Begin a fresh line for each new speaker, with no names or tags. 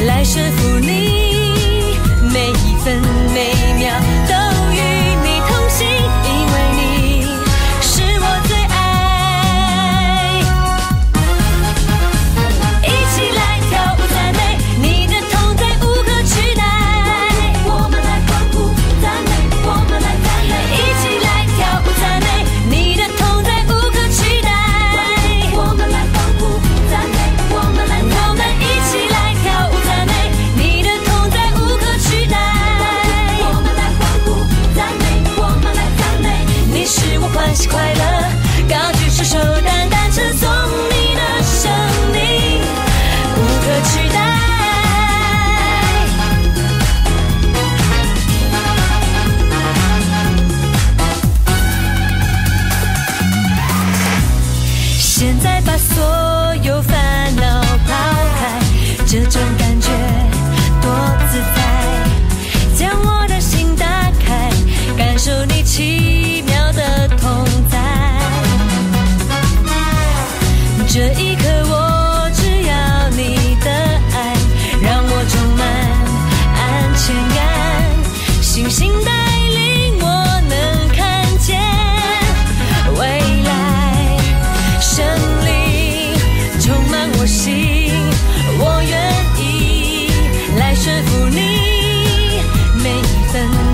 来说服你，每一分每秒都与你同行，因为你是我最爱。一起来跳舞赞美，你的同在无可取代。我们来欢呼赞美，我们来赞美，一起来跳舞赞美，你的同在无可取代。我们来欢呼赞美，我们来赞美，一起来跳舞赞美，你的同在无可取代。我们来欢呼赞美，我们来赞美，你使我欢喜快乐，高举双手单单称颂你的生命，无可取代。现在把所有烦恼抛开，这种感觉多自在，将我的心打开，感受你奇妙的同在。这一刻我只要你的爱，让我充满安全感，信心带领我能看见未来，胜利充满我心，我愿意来说服你，每一分